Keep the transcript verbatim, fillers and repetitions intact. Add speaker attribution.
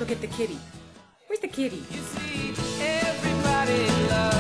Speaker 1: look at the kitty. Where's the kitty?
Speaker 2: You see, everybody loves